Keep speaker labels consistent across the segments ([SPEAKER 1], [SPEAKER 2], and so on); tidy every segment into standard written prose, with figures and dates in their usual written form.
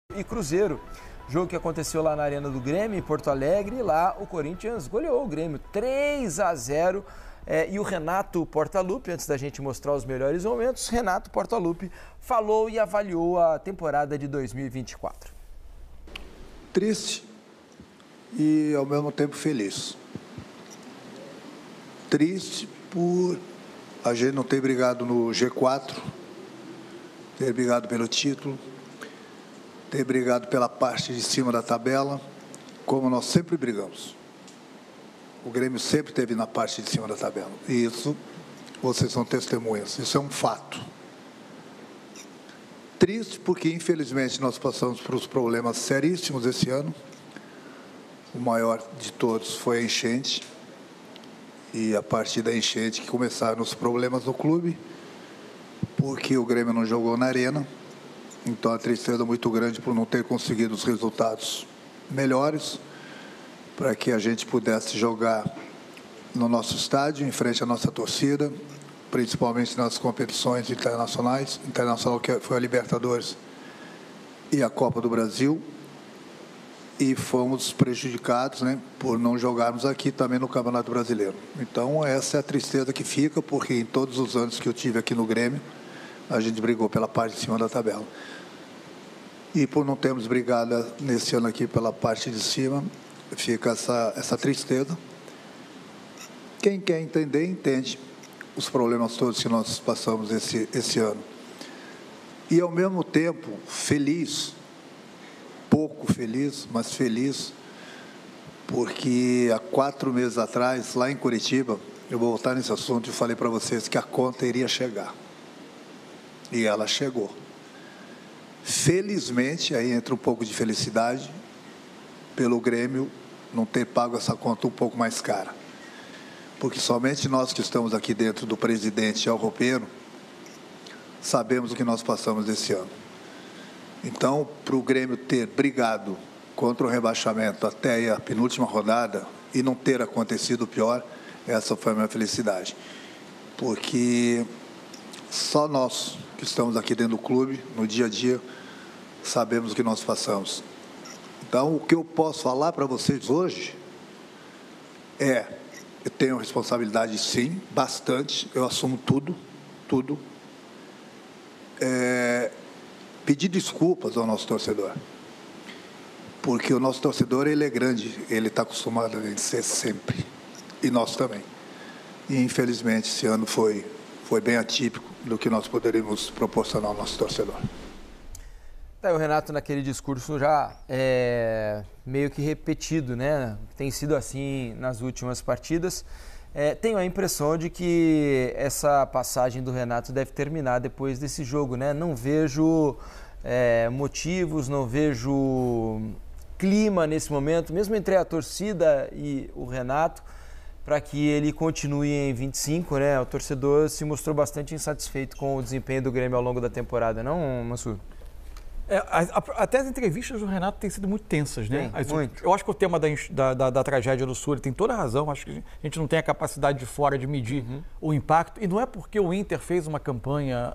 [SPEAKER 1] E Cruzeiro, jogo que aconteceu lá na Arena do Grêmio, em Porto Alegre, e lá o Corinthians goleou o Grêmio 3-0. E o Renato Portaluppi, antes da gente mostrar os melhores momentos, Renato Portaluppi falou e avaliou a temporada de 2024.
[SPEAKER 2] Triste e ao mesmo tempo feliz. Triste por a gente não ter brigado no G4, ter brigado pelo título, ter brigado pela parte de cima da tabela, como nós sempre brigamos. O Grêmio sempre esteve na parte de cima da tabela. E isso, vocês são testemunhas. Isso é um fato. Triste porque, infelizmente, nós passamos por uns problemas seríssimos esse ano. O maior de todos foi a enchente. E a partir da enchente que começaram os problemas no clube, porque o Grêmio não jogou na arena. Então, a tristeza é muito grande por não ter conseguido os resultados melhores para que a gente pudesse jogar no nosso estádio, em frente à nossa torcida, principalmente nas competições internacionais. Internacional que foi a Libertadores e a Copa do Brasil. E fomos prejudicados, né, por não jogarmos aqui também no Campeonato Brasileiro. Então, essa é a tristeza que fica, porque em todos os anos que eu tive aqui no Grêmio, a gente brigou pela parte de cima da tabela. E por não termos brigado nesse ano aqui pela parte de cima, fica essa tristeza. Quem quer entender, entende os problemas todos que nós passamos esse ano. E, ao mesmo tempo, feliz, pouco feliz, mas feliz, porque há 4 meses atrás, lá em Curitiba, eu vou voltar nesse assunto e falei para vocês que a conta iria chegar. E ela chegou. Felizmente, aí entra um pouco de felicidade, pelo Grêmio não ter pago essa conta um pouco mais cara. Porque somente nós que estamos aqui dentro do presidente e ao roupeiro, sabemos o que nós passamos esse ano. Então, para o Grêmio ter brigado contra o rebaixamento até a penúltima rodada e não ter acontecido o pior, essa foi a minha felicidade. Porque só nós que estamos aqui dentro do clube, no dia a dia, sabemos o que nós passamos. Então, o que eu posso falar para vocês hoje é, eu tenho responsabilidade sim, bastante, eu assumo tudo. Pedir desculpas ao nosso torcedor, porque o nosso torcedor, ele é grande, ele está acostumado a vencer sempre, e nós também. E, infelizmente, esse ano foi bem atípico do que nós poderíamos proporcionar ao nosso torcedor.
[SPEAKER 1] O Renato, naquele discurso já meio que repetido, né? Tem sido assim nas últimas partidas. Tenho a impressão de que essa passagem do Renato deve terminar depois desse jogo, né? Não vejo motivos, não vejo clima nesse momento, mesmo entre a torcida e o Renato, para que ele continue em 25, né? O torcedor se mostrou bastante insatisfeito com o desempenho do Grêmio ao longo da temporada, não, Mansur?
[SPEAKER 3] Até as entrevistas do Renato têm sido muito tensas, né?
[SPEAKER 1] Muito.
[SPEAKER 3] Eu acho que o tema da tragédia do Sul, ele tem toda a razão. Acho que a gente não tem a capacidade de fora de medir o impacto. E não é porque o Inter fez uma campanha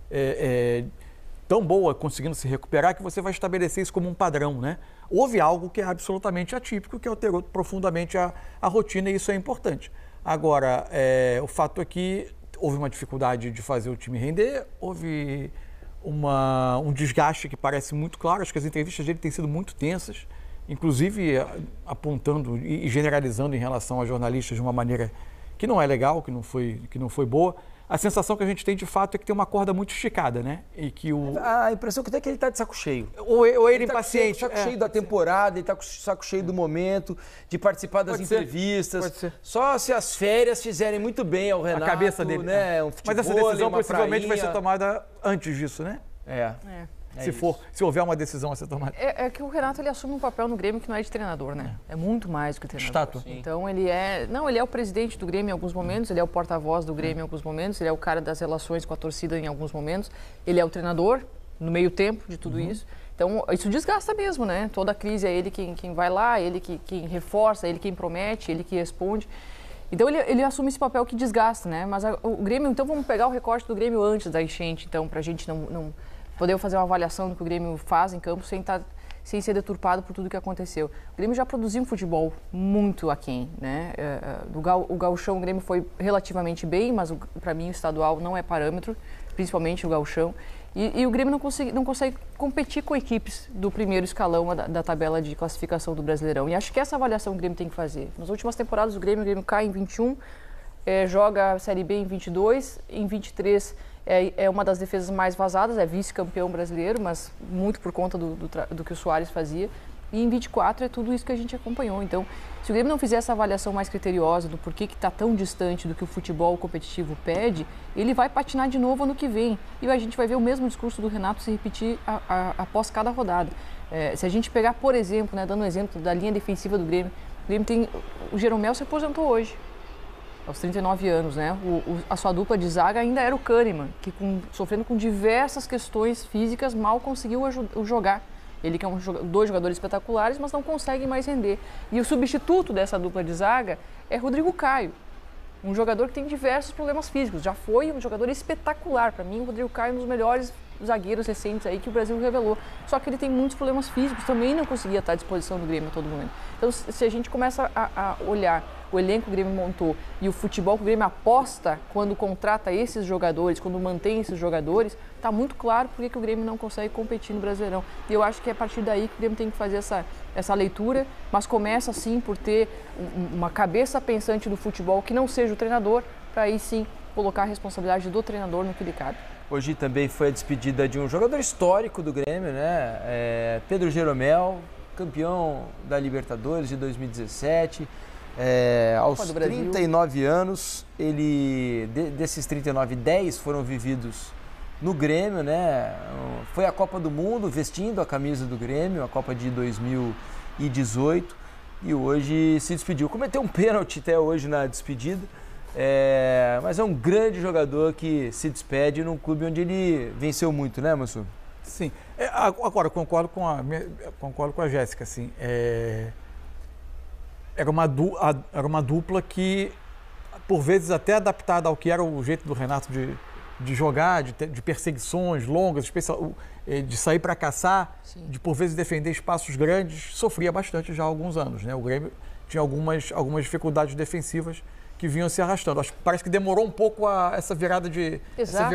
[SPEAKER 3] tão boa, conseguindo se recuperar, que você vai estabelecer isso como um padrão, né? Houve algo que é absolutamente atípico, que alterou profundamente a rotina, e isso é importante. Agora, o fato é que houve uma dificuldade de fazer o time render, houve um desgaste que parece muito claro. Acho que as entrevistas dele têm sido muito tensas, inclusive apontando e generalizando em relação a jornalistas de uma maneira que não é legal, que não foi boa. A sensação que a gente tem de fato é que tem uma corda muito esticada, né? E que
[SPEAKER 1] a impressão que tem é que ele está de saco cheio.
[SPEAKER 3] Ou ele impaciente.
[SPEAKER 1] Está de saco cheio da temporada, ele está com saco cheio do momento, de participar das entrevistas.
[SPEAKER 3] Pode ser.
[SPEAKER 1] Só se as férias fizerem muito bem ao Renato,
[SPEAKER 3] a cabeça dele,
[SPEAKER 1] né? Um futebol,
[SPEAKER 3] mas essa decisão possivelmente
[SPEAKER 1] prainha.
[SPEAKER 3] vai ser tomada antes disso, né? Se houver uma decisão a ser tomada.
[SPEAKER 4] É que o Renato, ele assume um papel no Grêmio que não é de treinador, né? É muito mais do que treinador.
[SPEAKER 3] Estátua.
[SPEAKER 4] Então, ele é o presidente do Grêmio em alguns momentos, ele é o porta-voz do Grêmio em alguns momentos, ele é o cara das relações com a torcida em alguns momentos, ele é o treinador no meio tempo de tudo isso. Então, isso desgasta mesmo, né? Toda a crise é ele quem vai lá, ele quem reforça, ele quem promete, ele que responde. Então, ele assume esse papel que desgasta, né? Mas o Grêmio, então, vamos pegar o recorte do Grêmio antes da enchente, então, para a gente não poder fazer uma avaliação do que o Grêmio faz em campo sem ser deturpado por tudo que aconteceu. O Grêmio já produziu um futebol muito aquém, né? O gauchão, o Grêmio foi relativamente bem, mas para mim o estadual não é parâmetro, principalmente o gauchão. E o Grêmio não consegue competir com equipes do primeiro escalão da tabela de classificação do Brasileirão. E acho que essa avaliação o Grêmio tem que fazer. Nas últimas temporadas o Grêmio cai em 21, joga a Série B em 22, em 23 é uma das defesas mais vazadas, é vice-campeão brasileiro, mas muito por conta do que o Soares fazia. E em 24 é tudo isso que a gente acompanhou. Então, se o Grêmio não fizer essa avaliação mais criteriosa do porquê que está tão distante do que o futebol competitivo pede, ele vai patinar de novo ano que vem. E a gente vai ver o mesmo discurso do Renato se repetir após cada rodada. Se a gente pegar, por exemplo, né, dando um exemplo da linha defensiva do Grêmio, o Jeromel se aposentou hoje, aos 39 anos, né? A sua dupla de zaga ainda era o Kahneman, que sofrendo com diversas questões físicas mal conseguiu jogar. Ele que é dois jogadores espetaculares, mas não consegue mais render. E o substituto dessa dupla de zaga é Rodrigo Caio, um jogador que tem diversos problemas físicos. Já foi um jogador espetacular. Para mim, o Rodrigo Caio é um dos melhores zagueiros recentes aí que o Brasil revelou. Só que ele tem muitos problemas físicos, também não conseguia estar à disposição do Grêmio a todo momento. Então, se a gente começa a olhar o elenco que o Grêmio montou e o futebol que o Grêmio aposta quando contrata esses jogadores, quando mantém esses jogadores, está muito claro porque que o Grêmio não consegue competir no Brasileirão. E eu acho que é a partir daí que o Grêmio tem que fazer essa leitura, mas começa sim por ter uma cabeça pensante do futebol que não seja o treinador, para aí sim colocar a responsabilidade do treinador no que lhe cabe.
[SPEAKER 1] Hoje também foi a despedida de um jogador histórico do Grêmio, né? Pedro Jeromel, campeão da Libertadores de 2017. Aos 39 anos, desses 39, 10 foram vividos no Grêmio, né? Foi a Copa do Mundo vestindo a camisa do Grêmio, a Copa de 2018, e hoje se despediu. Cometeu um pênalti até hoje na despedida, mas é um grande jogador que se despede num clube onde ele venceu muito, né, Mansur?
[SPEAKER 3] Sim. Agora, concordo com a Jéssica, assim, era uma dupla que, por vezes, até adaptada ao que era o jeito do Renato de jogar, de perseguições longas, de sair para caçar, sim, de, por vezes, defender espaços grandes, sofria bastante já há alguns anos, né? O Grêmio tinha algumas dificuldades defensivas que vinham se arrastando. Acho que parece que demorou um pouco essa virada de...
[SPEAKER 4] Exato.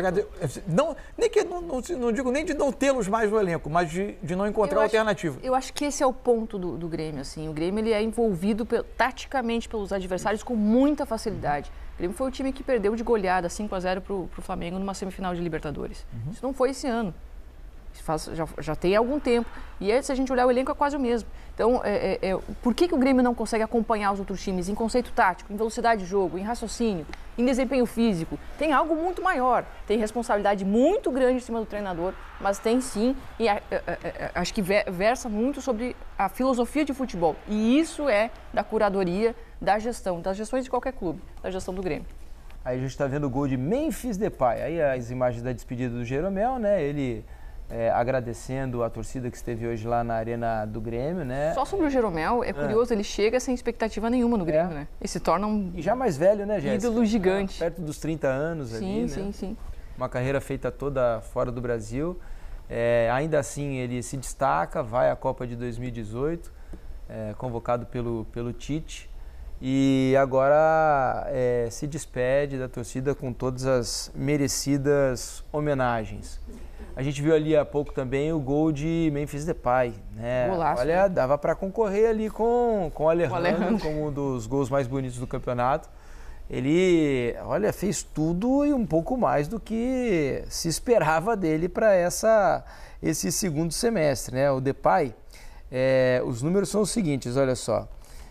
[SPEAKER 3] Não digo nem de não tê-los mais no elenco, mas de não encontrar alternativa.
[SPEAKER 4] Eu acho que esse é o ponto do Grêmio. Assim. O Grêmio ele é envolvido taticamente pelos adversários com muita facilidade. O Grêmio foi o time que perdeu de goleada 5-0 para o Flamengo numa semifinal de Libertadores. Isso não foi esse ano. Já tem algum tempo. E aí, se a gente olhar o elenco, é quase o mesmo. Então, por que o Grêmio não consegue acompanhar os outros times em conceito tático, em velocidade de jogo, em raciocínio, em desempenho físico? Tem algo muito maior. Tem responsabilidade muito grande em cima do treinador, mas tem sim, e acho que versa muito sobre a filosofia de futebol. E isso é da curadoria, da gestão, das gestões de qualquer clube, da gestão do Grêmio.
[SPEAKER 1] Aí a gente está vendo o gol de Memphis Depay. Aí as imagens da despedida do Jeromel, né? Ele... agradecendo a torcida que esteve hoje lá na Arena do Grêmio, né?
[SPEAKER 4] Só sobre o Jeromel, é curioso, ele chega sem expectativa nenhuma no Grêmio, né? Ele se torna um...
[SPEAKER 1] E já mais velho, né, Jéssica?
[SPEAKER 4] Ídolo gigante.
[SPEAKER 1] Perto dos 30 anos ali, né?
[SPEAKER 4] Sim.
[SPEAKER 1] Uma carreira feita toda fora do Brasil. Ainda assim, ele se destaca, vai à Copa de 2018, convocado pelo Tite. E agora se despede da torcida com todas as merecidas homenagens. A gente viu ali há pouco também o gol de Memphis Depay, né?
[SPEAKER 4] Golaço,
[SPEAKER 1] olha,
[SPEAKER 4] né?
[SPEAKER 1] Dava para concorrer ali com o Alejandro como um dos gols mais bonitos do campeonato. Ele, fez tudo e um pouco mais do que se esperava dele para esse segundo semestre, né? O Depay, os números são os seguintes, olha só.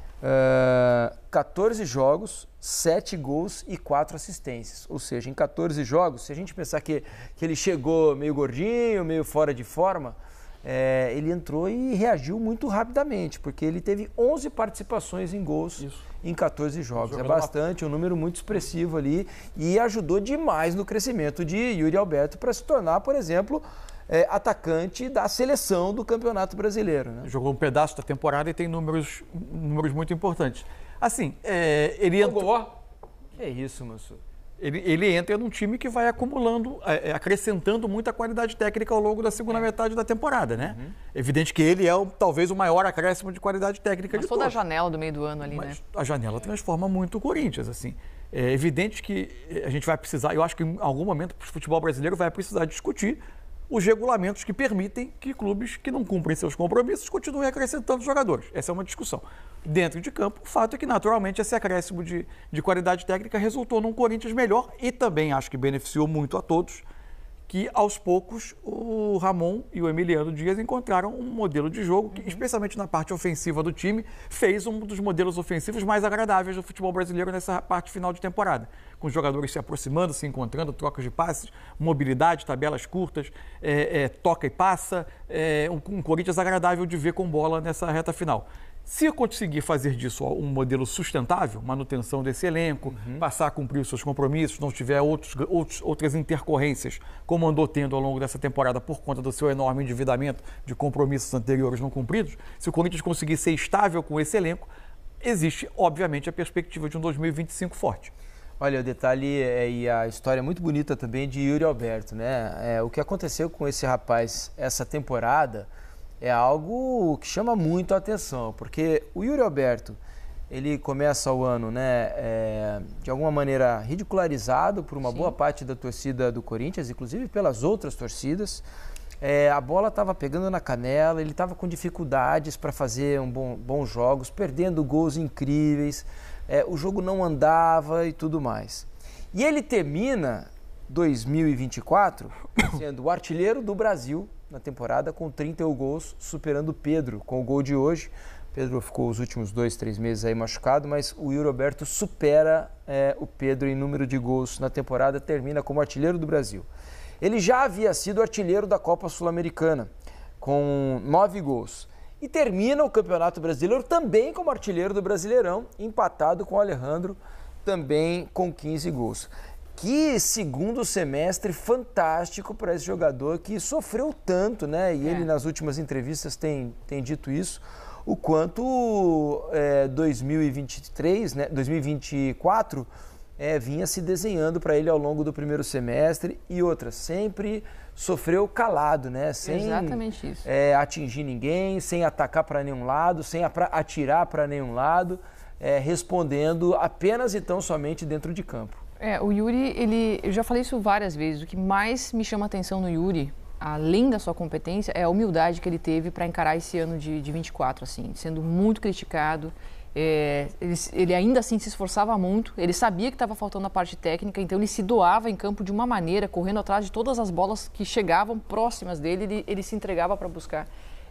[SPEAKER 1] 14 jogos, 7 gols e 4 assistências. Ou seja, em 14 jogos, se a gente pensar que ele chegou meio gordinho, meio fora de forma, ele entrou e reagiu muito rapidamente, porque ele teve 11 participações em gols em 14 jogos. É bastante, um número muito expressivo ali e ajudou demais no crescimento de Yuri Alberto para se tornar, por exemplo, atacante da seleção do Campeonato Brasileiro, né?
[SPEAKER 3] Jogou um pedaço da temporada e tem números muito importantes. Assim, ele entrou...
[SPEAKER 1] Que é isso, Mansur?
[SPEAKER 3] Ele entra num time que vai acumulando, acrescentando muita qualidade técnica ao longo da segunda metade da temporada, né? Evidente que ele é talvez o maior acréscimo de qualidade técnica de todos.
[SPEAKER 4] Mas toda a janela do meio do ano ali,
[SPEAKER 3] Mas
[SPEAKER 4] né?
[SPEAKER 3] a janela transforma muito o Corinthians, assim. É evidente que a gente vai precisar, eu acho que em algum momento o futebol brasileiro vai precisar discutir os regulamentos que permitem que clubes que não cumprem seus compromissos continuem acrescentando jogadores. Essa é uma discussão. Dentro de campo, o fato é que, naturalmente, esse acréscimo de qualidade técnica resultou num Corinthians melhor e também acho que beneficiou muito a todos que, aos poucos, o Ramon e o Emiliano Dias encontraram um modelo de jogo que, especialmente na parte ofensiva do time, fez um dos modelos ofensivos mais agradáveis do futebol brasileiro nessa parte final de temporada. Com os jogadores se aproximando, se encontrando, trocas de passes, mobilidade, tabelas curtas, toca e passa, um Corinthians agradável de ver com bola nessa reta final. Se eu conseguir fazer disso um modelo sustentável, manutenção desse elenco, passar a cumprir os seus compromissos, não tiver outras intercorrências, como andou tendo ao longo dessa temporada por conta do seu enorme endividamento de compromissos anteriores não cumpridos, se o Corinthians conseguir ser estável com esse elenco, existe, obviamente, a perspectiva de um 2025 forte.
[SPEAKER 1] Olha, o detalhe e a história muito bonita também de Yuri Alberto, né? O que aconteceu com esse rapaz essa temporada é algo que chama muito a atenção, porque o Yuri Alberto, ele começa o ano, né, de alguma maneira ridicularizado por uma boa parte da torcida do Corinthians, inclusive pelas outras torcidas. A bola estava pegando na canela, ele estava com dificuldades para fazer bons jogos, perdendo gols incríveis, o jogo não andava e tudo mais. E ele termina 2024 sendo o artilheiro do Brasil na temporada com 31 gols, superando o Pedro com o gol de hoje. Pedro ficou os últimos 2-3 meses aí machucado, mas o Yuri Alberto supera o Pedro em número de gols na temporada, termina como artilheiro do Brasil. Ele já havia sido artilheiro da Copa Sul-Americana, com 9 gols. E termina o Campeonato Brasileiro também como artilheiro do Brasileirão, empatado com o Alejandro, também com 15 gols. Que segundo semestre fantástico para esse jogador que sofreu tanto, né? E ele nas últimas entrevistas tem dito isso, o quanto 2023, né? 2024 vinha se desenhando para ele ao longo do primeiro semestre e sempre sofreu calado, né? Sem
[SPEAKER 4] exatamente isso.
[SPEAKER 1] Atingir ninguém, sem atacar para nenhum lado, sem atirar para nenhum lado, respondendo apenas e tão somente dentro de campo.
[SPEAKER 4] O Yuri, eu já falei isso várias vezes, o que mais me chama a atenção no Yuri, além da sua competência, é a humildade que ele teve para encarar esse ano de 24, assim, sendo muito criticado. Ele ainda assim se esforçava muito, ele sabia que estava faltando a parte técnica, então ele se doava em campo de uma maneira, correndo atrás de todas as bolas que chegavam próximas dele, ele se entregava para buscar.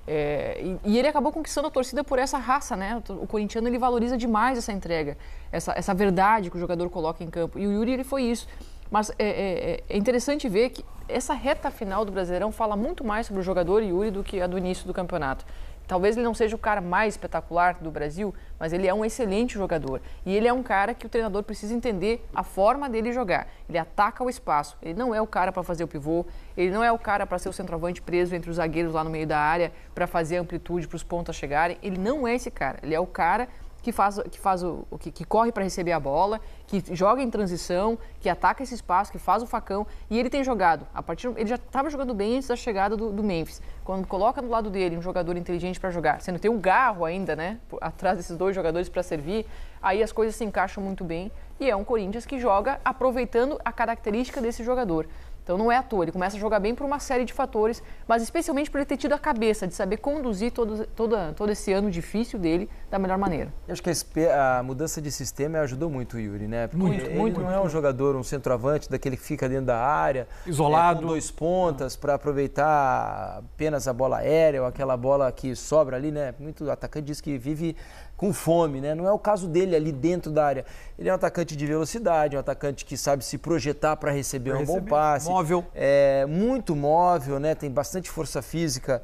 [SPEAKER 4] E ele acabou conquistando a torcida por essa raça, né? O corintiano, ele valoriza demais essa entrega, essa verdade que o jogador coloca em campo. E o Yuri, ele foi isso. Mas é interessante ver que essa reta final do Brasileirão fala muito mais sobre o jogador Yuri do que a do início do campeonato. Talvez ele não seja o cara mais espetacular do Brasil, mas ele é um excelente jogador. E ele é um cara que o treinador precisa entender a forma dele jogar. Ele ataca o espaço. Ele não é o cara para fazer o pivô, ele não é o cara para ser o centroavante preso entre os zagueiros lá no meio da área, para fazer a amplitude para os pontas chegarem. Ele não é esse cara. Ele é o cara que corre para receber a bola, que joga em transição, que ataca esse espaço, que faz o facão. E ele tem jogado. Ele já estava jogando bem antes da chegada do Memphis. Quando coloca do lado dele um jogador inteligente para jogar, você não tem o Garro ainda, né? Atrás desses dois jogadores para servir, aí as coisas se encaixam muito bem. E é um Corinthians que joga aproveitando a característica desse jogador. Então não é à toa, ele começa a jogar bem por uma série de fatores, mas especialmente por ele ter tido a cabeça de saber conduzir todo esse ano difícil dele da melhor maneira.
[SPEAKER 1] Eu acho que a mudança de sistema ajudou muito o Yuri, né? Porque ele não é um jogador, um centroavante daquele que fica dentro da área,
[SPEAKER 3] isolado,
[SPEAKER 1] com 2 pontas para aproveitar apenas a bola aérea ou aquela bola que sobra ali, né? Muito atacante diz que vive com fome, né? Não é o caso dele ali dentro da área. Ele é um atacante de velocidade, um atacante que sabe se projetar para receber um bom passe.
[SPEAKER 3] Móvel.
[SPEAKER 1] Muito móvel, né? Tem bastante força física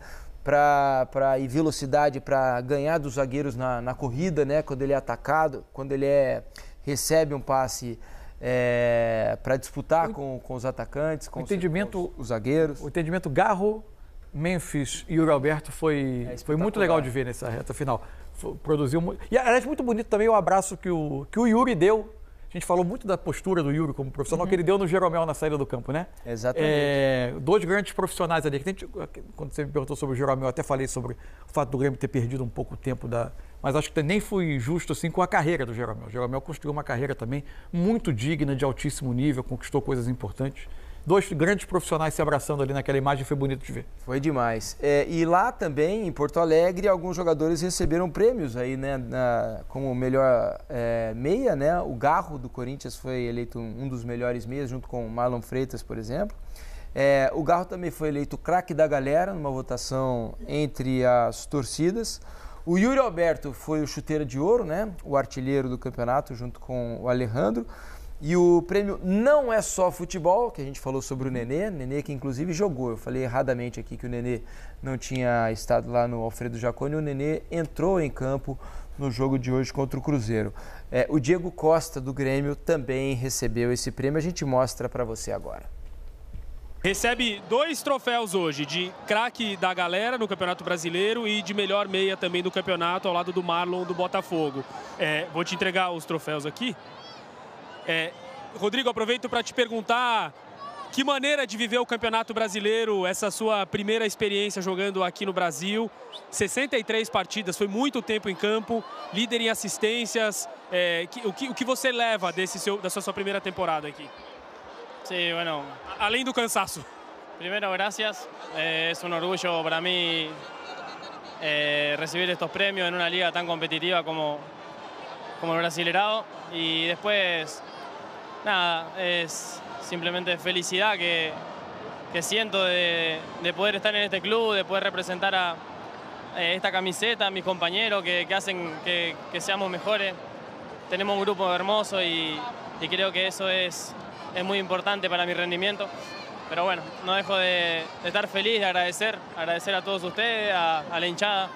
[SPEAKER 1] e velocidade para ganhar dos zagueiros na corrida, né? Quando ele é atacado, quando ele recebe um passe para disputar com os atacantes, com os zagueiros.
[SPEAKER 3] O entendimento Garro, Memphis e Yuri Alberto foi muito legal de ver nessa reta final. Produziu muito. E aliás, muito bonito também o abraço que o Yuri deu A gente falou muito da postura do Yuri como profissional que ele deu no Jeromel na saída do campo, né?
[SPEAKER 1] Exatamente.
[SPEAKER 3] Dois grandes profissionais ali. Quando você me perguntou sobre o Jeromel, eu até falei sobre o fato do Grêmio ter perdido um pouco o tempo mas acho que nem fui justo assim com a carreira do Jeromel. O Jeromel construiu uma carreira também muito digna, de altíssimo nível, conquistou coisas importantes. Dois grandes profissionais se abraçando ali naquela imagem, foi bonito de ver.
[SPEAKER 1] Foi demais. E lá também, em Porto Alegre, alguns jogadores receberam prêmios aí, né? Como melhor meia, né? O Garro do Corinthians foi eleito um dos melhores meias, junto com o Marlon Freitas, por exemplo. O Garro também foi eleito craque da galera, numa votação entre as torcidas. O Yuri Alberto foi o chuteira de ouro, né? O artilheiro do campeonato, junto com o Alejandro. E o prêmio não é só futebol, que a gente falou sobre o Nenê que inclusive jogou. Eu falei erradamente aqui que o Nenê não tinha estado lá no Alfredo Jaconi, o Nenê entrou em campo no jogo de hoje contra o Cruzeiro. O Diego Costa do Grêmio também recebeu esse prêmio, a gente mostra para você agora.
[SPEAKER 5] Recebe 2 troféus hoje, de craque da galera no Campeonato Brasileiro e de melhor meia também do campeonato, ao lado do Marlon do Botafogo. Vou te entregar os troféus aqui. Rodrigo, aproveito para te perguntar que maneira de viver o Campeonato Brasileiro, essa sua primeira experiência jogando aqui no Brasil. 63 partidas, foi muito tempo em campo, líder em assistências. O que você leva da sua primeira temporada aqui?
[SPEAKER 6] Sí, bueno.
[SPEAKER 5] Além do cansaço.
[SPEAKER 6] Primero, gracias. Es un orgullo para mí recibir estos premios en una liga tan competitiva como el Brasileirao. Y después, nada, es simplemente felicidad que siento de poder estar en este club, de poder representar a esta camiseta, a mis compañeros que hacen que seamos mejores. Tenemos un grupo hermoso y creo que eso es muy importante para mi rendimiento. Pero bueno, no dejo de estar feliz, de agradecer a todos ustedes, a la hinchada,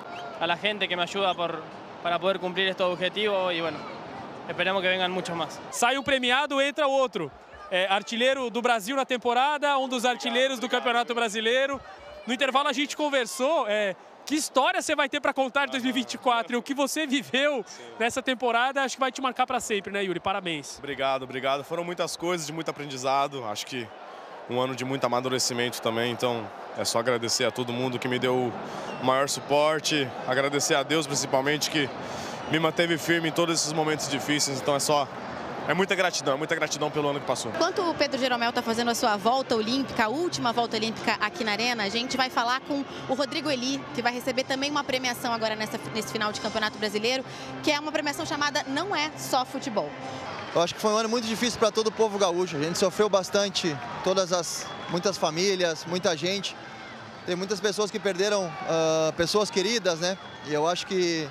[SPEAKER 6] a la gente que me ayuda para poder cumplir estos objetivos y bueno, esperamos que vengan muchos más.
[SPEAKER 5] Sai o premiado, entra outro. Artilheiro do Brasil na temporada, um dos artilheiros do Campeonato Brasileiro. No intervalo a gente conversou, que história você vai ter para contar em 2024 e o que você viveu nessa temporada, acho que vai te marcar para sempre, né, Yuri? Parabéns.
[SPEAKER 7] Obrigado. Foram muitas coisas, de muito aprendizado, acho que um ano de muito amadurecimento também, então é só agradecer a todo mundo que me deu o maior suporte, agradecer a Deus principalmente que me manteve firme em todos esses momentos difíceis, então é muita gratidão pelo ano que passou.
[SPEAKER 8] Enquanto o Pedro Jeromel está fazendo a sua volta olímpica, a última volta olímpica aqui na Arena, a gente vai falar com o Rodrigo Eli, que vai receber também uma premiação agora nesse final de Campeonato Brasileiro, que é uma premiação chamada Não É Só Futebol.
[SPEAKER 9] Eu acho que foi um ano muito difícil para todo o povo gaúcho. A gente sofreu bastante, muitas famílias, muita gente. Tem muitas pessoas que perderam pessoas queridas, né? E eu acho que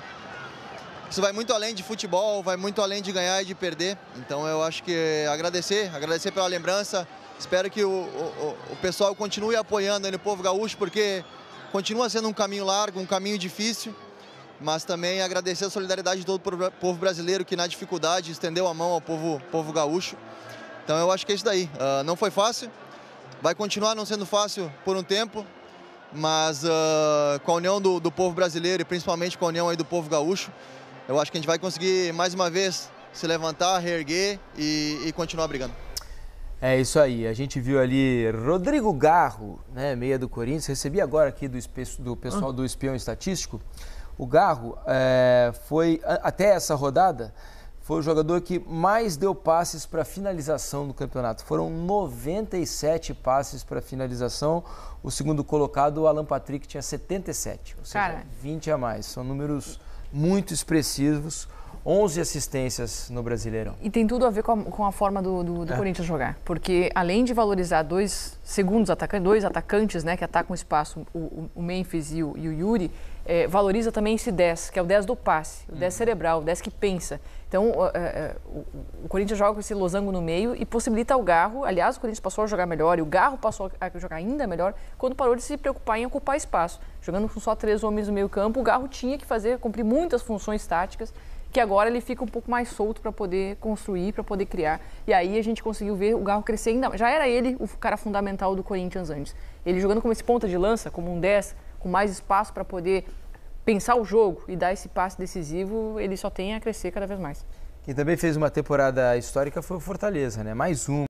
[SPEAKER 9] isso vai muito além de futebol, vai muito além de ganhar e de perder. Então eu acho que agradecer pela lembrança. Espero que o pessoal continue apoiando aí no povo gaúcho, porque continua sendo um caminho largo, um caminho difícil. Mas também agradecer a solidariedade de todo o povo brasileiro que na dificuldade estendeu a mão ao povo gaúcho. Então eu acho que é isso daí. Não foi fácil, vai continuar não sendo fácil por um tempo, mas com a união do povo brasileiro e principalmente com a união aí do povo gaúcho, eu acho que a gente vai conseguir mais uma vez se levantar, reerguer e continuar brigando.
[SPEAKER 1] É isso aí, a gente viu ali Rodrigo Garro, né, meia do Corinthians, recebi agora aqui do pessoal do Espião Estatístico. O Garro foi, até essa rodada, foi o jogador que mais deu passes para finalização do campeonato. Foram 97 passes para finalização. O segundo colocado, o Alan Patrick, tinha 77, ou seja, 20 a mais. São números muito expressivos. 11 assistências no Brasileirão.
[SPEAKER 4] E tem tudo a ver com a forma do Corinthians jogar. Porque além de valorizar dois atacantes, né, que atacam o espaço, o Memphis e o Yuri, valoriza também esse 10, que é o 10 do passe, o 10 cerebral, o 10 que pensa. Então, o Corinthians joga com esse losango no meio e possibilita ao Garro, aliás, o Corinthians passou a jogar melhor e o Garro passou a jogar ainda melhor quando parou de se preocupar em ocupar espaço. Jogando com só 3 homens no meio campo, o Garro tinha que cumprir muitas funções táticas, que agora ele fica um pouco mais solto para poder construir, para poder criar. E aí a gente conseguiu ver o Garro crescer ainda. Já era ele o cara fundamental do Corinthians antes. Ele jogando como esse ponta de lança, como um 10, com mais espaço para poder pensar o jogo e dar esse passe decisivo, ele só tem a crescer cada vez mais.
[SPEAKER 1] Quem também fez uma temporada histórica foi o Fortaleza, né? Mais uma.